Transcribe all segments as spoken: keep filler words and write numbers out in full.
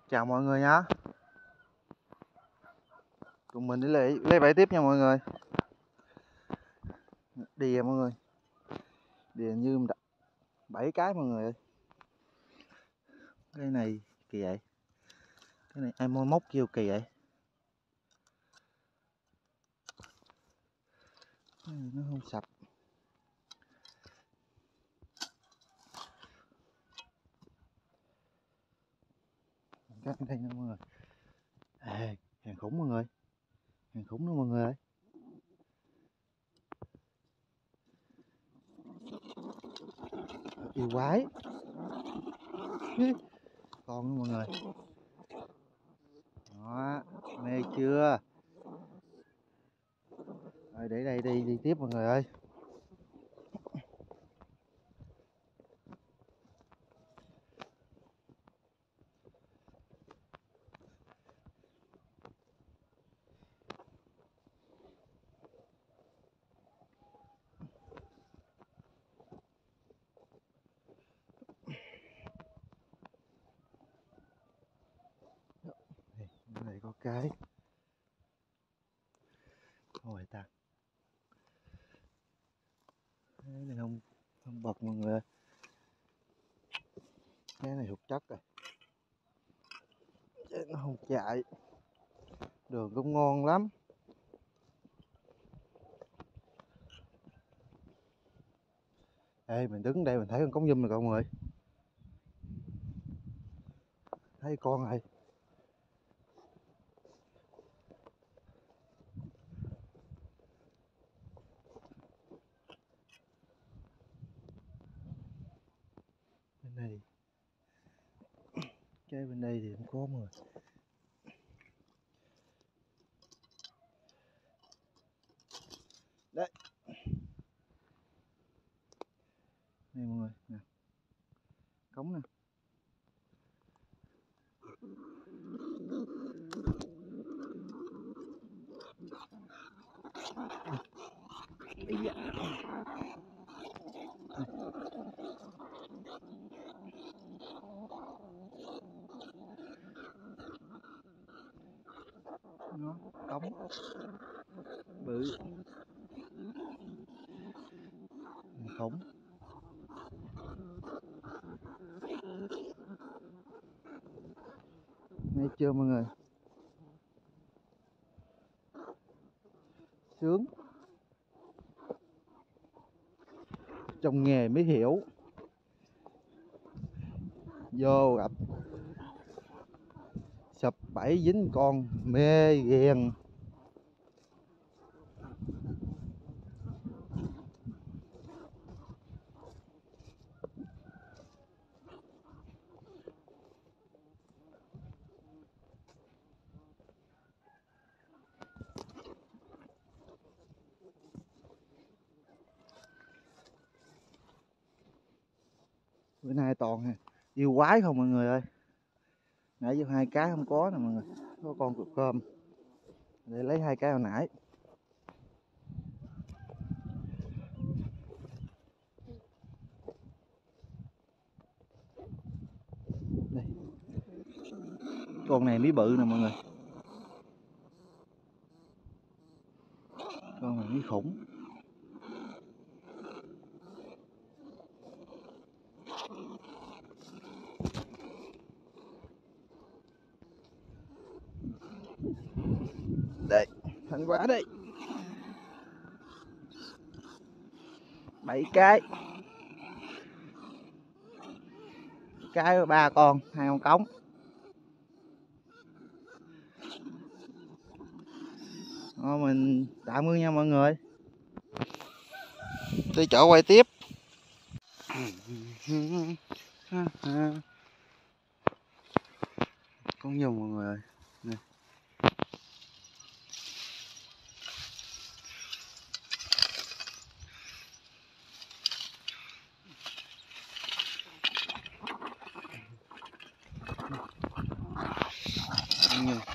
Chào mọi người nhé. Cùng mình đi lấy, lấy bẫy tiếp nha mọi người. Đi mọi người. Đi như bảy cái mọi người ơi. Cái này kỳ vậy. Cái này ai môi móc kêu kỳ vậy. Cái này nó không sạch. Cái đây nè mọi người. Ê, hàng khủng mọi người. Hàng khủng đó mọi người ơi. Yêu quái. Con đó mọi người. Đó, mê chưa? Rồi để đây đi đi tiếp mọi người ơi. Đây, đây có cái. Ôi ta. Cái này không không bật mọi người ơi. Cái này hụt chất rồi. Chứ nó không chạy. Đường cũng ngon lắm. Ê, mình đứng đây mình thấy con cống nhum này mọi người. Thấy con này. Bên này. Cái bên đây thì không có mọi người. Đấy. Đây mọi người nè. Cống nè. Nó cống bự khủng. Nghe chưa mọi người? Sướng. Trong nghề mới hiểu. Vô gặp sập bẫy dính con mê ghiền. Bữa nay toàn yêu quái không mọi người ơi. Nãy vô hai cái không có nè mọi người. Có con cục cơm. Để lấy hai cái hồi nãy. Đây. Con này mới bự nè mọi người. Con này mới khủng. Đây, thành quả đây. Bảy cái. Cái ba con, hai con cống. Thôi mình tạm ơn nha mọi người. Đi chỗ quay tiếp. Con nhung mọi người ơi. Nè. Con nhung.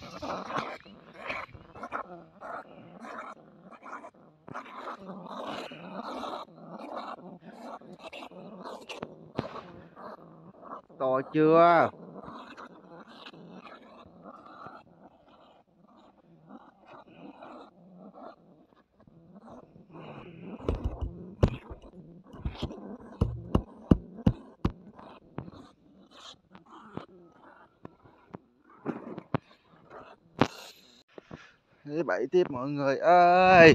To chưa? Để bẫy tiếp mọi người ơi.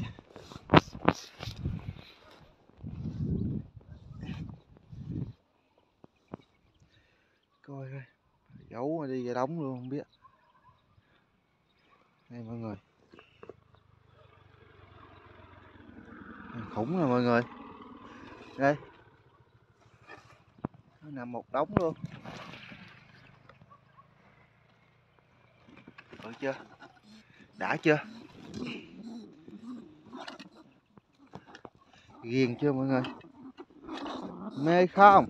Coi coi, giấu mà đi về đóng luôn không biết. Đây mọi người, khủng nè mọi người. Đây, nó nằm một đống luôn. Được chưa? Đã chưa? Ghiền chưa mọi người? Mê không?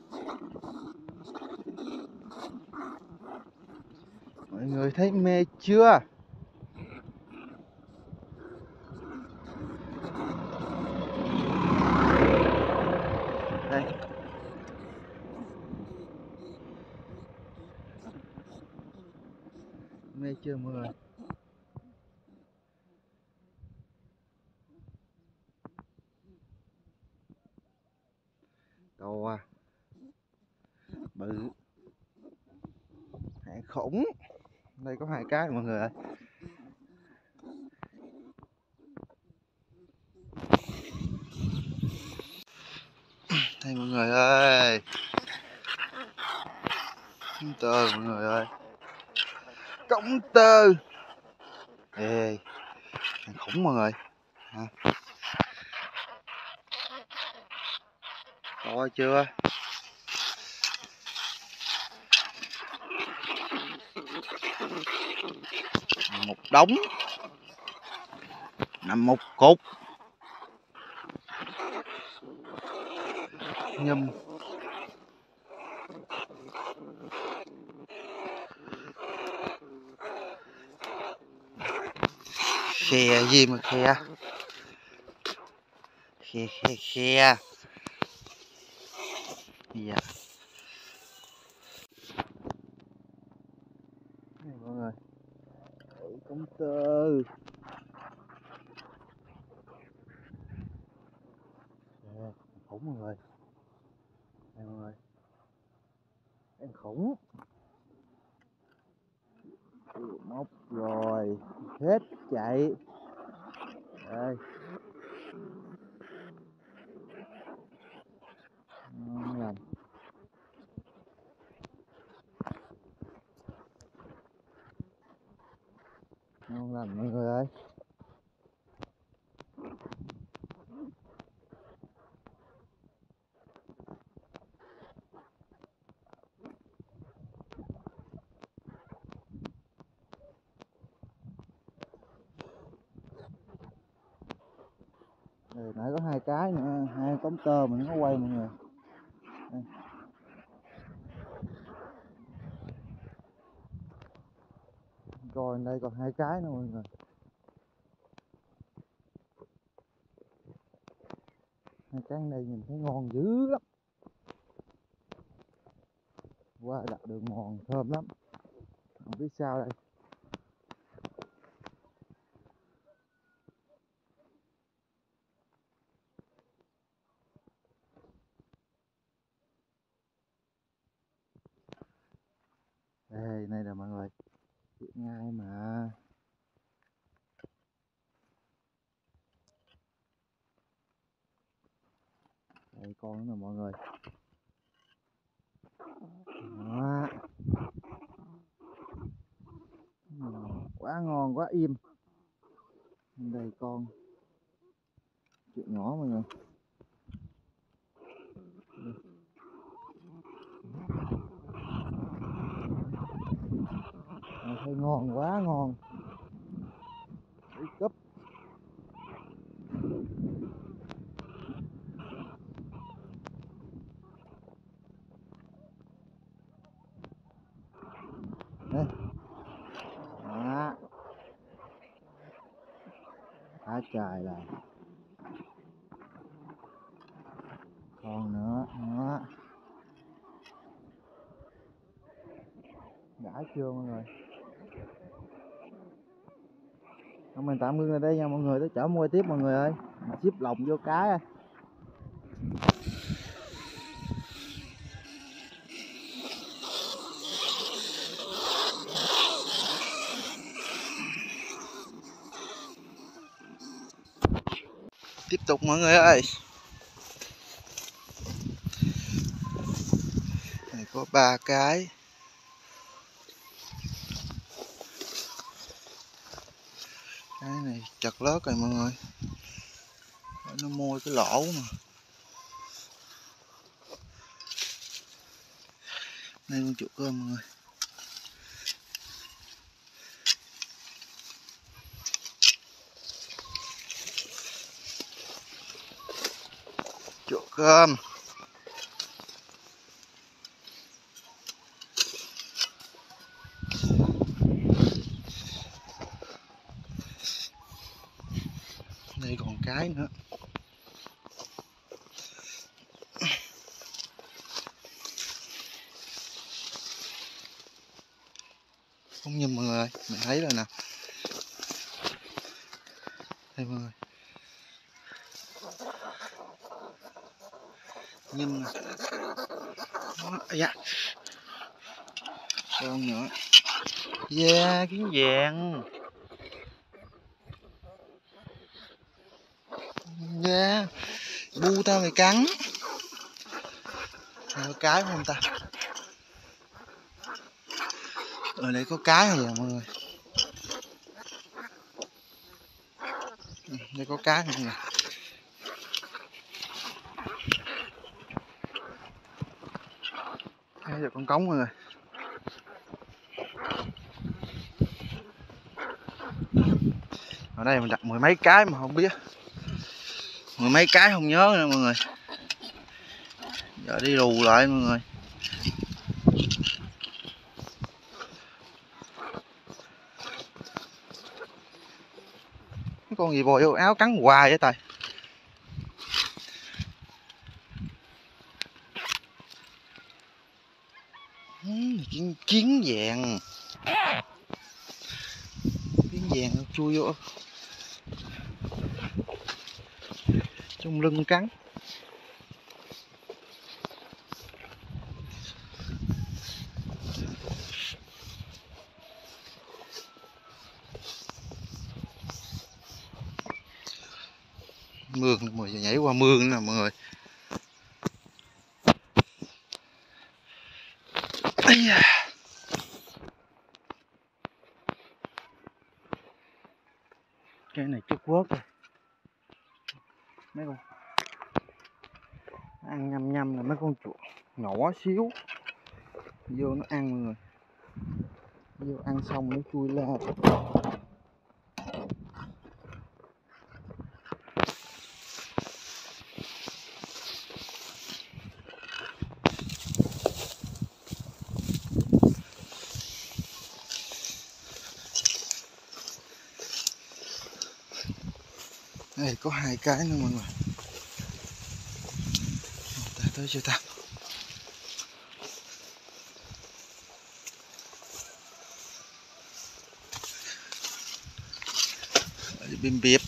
Mọi người thấy mê chưa? Đây. Mê chưa mọi người? To, bự, hạng khủng. Đây có hai cái mọi người ơi. Đây mọi người ơi, cống tơ mọi người ơi, cống tơ. Ê, hạng khủng mọi người. À. To chưa? Một đống, nằm một cục. Nhum. Khe gì mà khe? Khe khe khe. Dạ. Đây mọi người, cống tơ. Đây, khủng mọi người. Đây mọi người, em khủng. Móc rồi, hết chạy. Đây. Ngon lành. Ngon lành mọi người ơi. Đây, nãy có hai cái nữa, hai cống tơ mình có quay mọi người. Đây. Coi đây còn hai cái nữa mọi người. Hai cái đây nhìn thấy ngon dữ lắm. Qua đặt đường mòn thơm lắm. Không biết sao đây. Đây, này là mọi người. Chuyện ngay mà. Đây con nữa nè mọi người. Đó. Quá ngon, quá im. Đây con chuyện nhỏ mọi người. Đây, thấy ngon, quá ngon. Đi cúp. Đây. Đó. Thả trời là còn nữa. Đó. Đã chưa mọi người? Hôm mình tạm ngưng ở đây nha mọi người, tới chở mua tiếp mọi người ơi. Ship lồng vô cái. Tiếp tục mọi người ơi. Này có ba cái. Cái này chật lớt rồi mọi người. Nó môi cái lỗ mà. Đây con chuột cơm mọi người. Chuột cơm. Đây còn cái nữa. Không nhầm mọi người ơi, mình thấy rồi nè. Đây mọi người. Nhưng nè. Đó, dạ. Con nữa. Yeah, kiến vàng. Yeah. Bu tao mày cắn. Đây có cái không ta? Ở đây có cái rồi mọi người. Đây có cái mọi người. Đây là con cống mọi người. Ở đây mình đặt mười mấy cái mà không biết. Mười mấy cái không nhớ nữa mọi người. Giờ đi lù lại mọi người. Cái con gì bò vô áo cắn hoài vậy tài. Kiến, kiến vàng. Kiến vàng nó chui vô trong lưng cắn. Mương mọi người, nhảy qua mương nè mọi người. Cái này chút quớt rồi. Mấy con nó ăn nhăm nhăm là mấy con chuột nhỏ xíu vô nó ăn mọi người. Vô ăn xong nó chui la. Đây có hai cái nữa mọi người. Ta tới chưa ta? Bim biếp.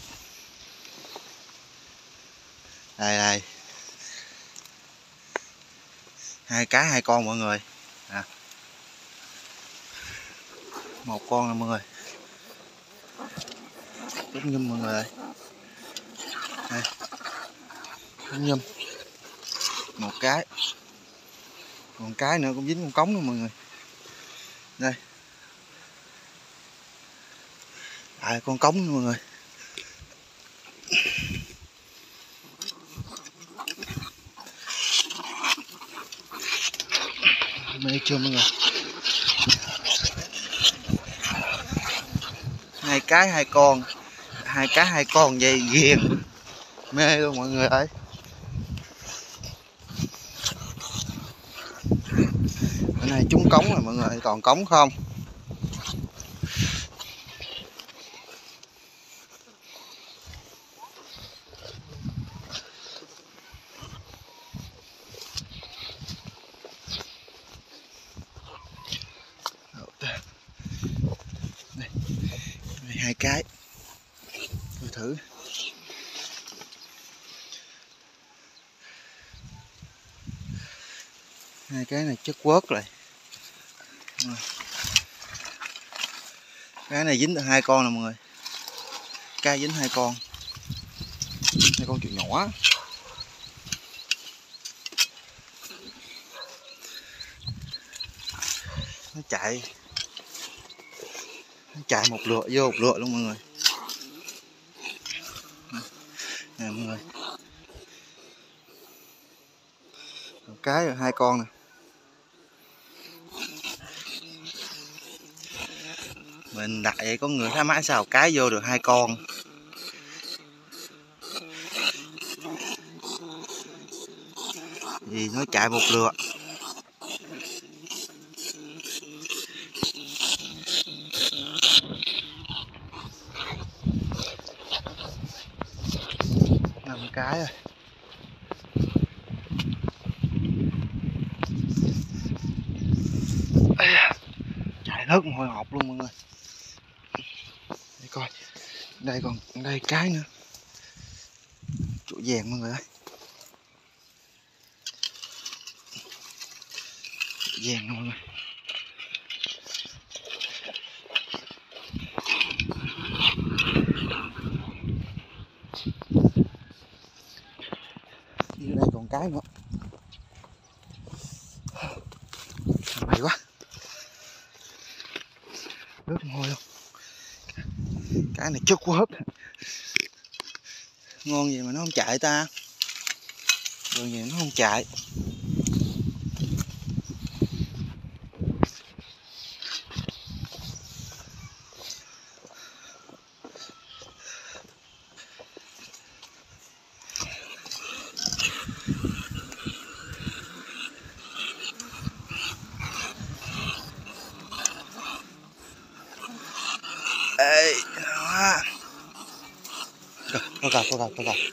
Đây đây. Hai cái hai con mọi người. À. Một con nè mọi người. Tốt nhum mọi người ơi. Đây. Tốt nhum. Một cái. Còn cái nữa cũng dính con cống nữa mọi người. Đây. À, con cống nữa mọi người. Mê chưa mọi người. Hai cái hai con. Hai cái hai con vậy ghiền. Mê luôn mọi người ơi. Cái này trúng cống rồi mọi người, toàn cống không. Đây, đây hai cái. Tôi thử. Hai cái này chất quớt rồi. Cái này dính được hai con nè mọi người. Cái dính hai con. Đây con chuột nhỏ nó chạy nó chạy một lượt vô một lượt luôn mọi người. Nè mọi người, một cái rồi hai con nè. Mình đặt vậy có người thấy mãi sao cái vô được hai con. Vì nó chạy một lượt. Năm cái rồi. Chạy rất hồi hộp luôn mọi người. Để coi, đây còn đây cái nữa. Chỗ vàng mọi người ơi. Vàng nè mọi người. Dưới đây còn cái nữa. May quá. Rất môi luôn. Cái này chất quá hết. Ngon gì mà nó không chạy ta. Rồi gì nó không chạy. Ê, đó. Có gặp, có gặp, có gặp.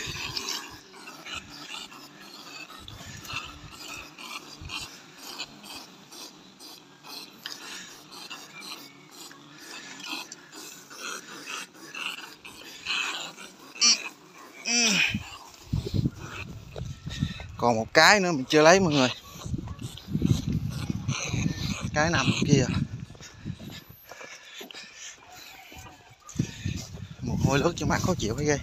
Còn một cái nữa mình chưa lấy mọi người. Cái nằm kia. Mồ hôi lướt cho mắt khó chịu phải ghê.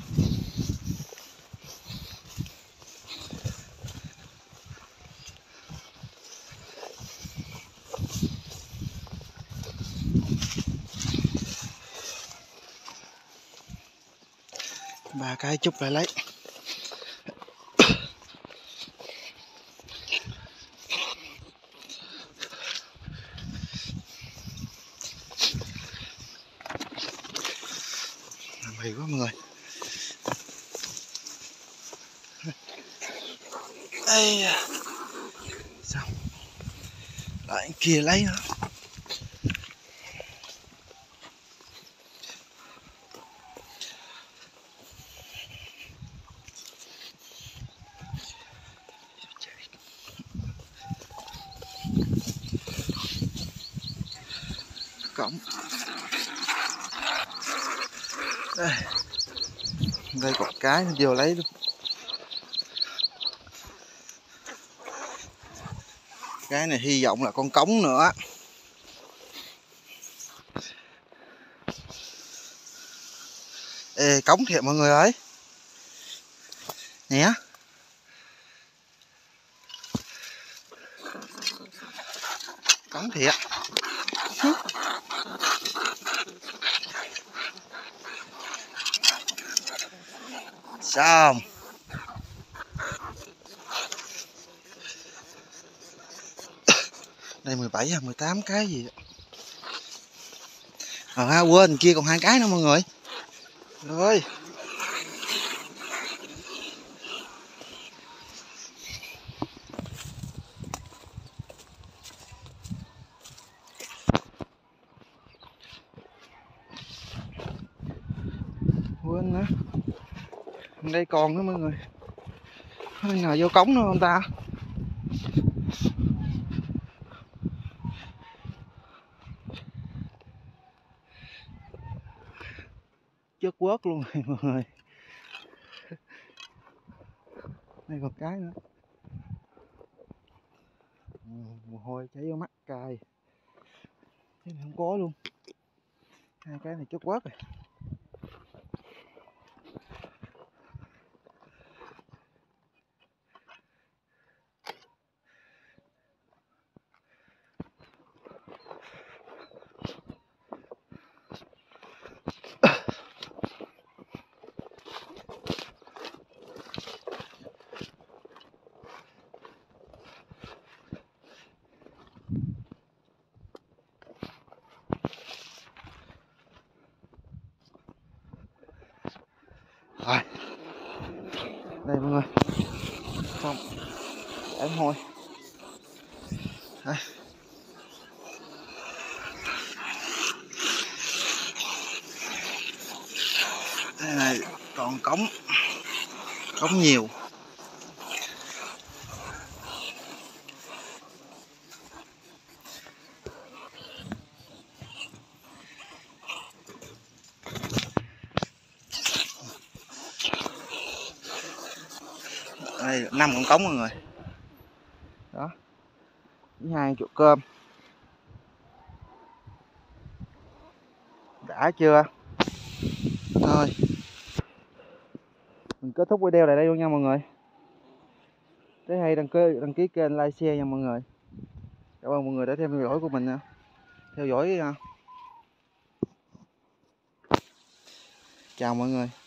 Ba cái chút lại lấy. Mày quá mọi người. Ây da. Sao lại anh kia lấy nữa. Cổng đây, đây còn cái nó vô lấy luôn. Cái này hy vọng là con cống nữa. Ê, cống thiệt mọi người ơi. Nè. Cống thiệt. Xong. Đây mười bảy hay mười tám cái gì. À quên kia còn hai cái nữa mọi người. Rồi. Quên nữa. Đây còn nữa mọi người. Có nào vô cống nữa không ta? Chất quớt luôn rồi mọi người. Đây còn cái nữa. Mồ hôi chảy vô mắt cay. Cái này không có luôn. Hai cái này chất quớt rồi. Rồi đây mọi người, xong em hồi đây. Đây này còn cống, cống nhiều. Đây năm con cống mọi người đó, với hai chuột cơm. Đã chưa? Thôi mình kết thúc video lại đây luôn nha mọi người. Thấy hay đăng ký đăng ký kênh, like, share nha mọi người. Cảm ơn mọi người đã theo dõi của mình nha. Theo dõi. Chào mọi người.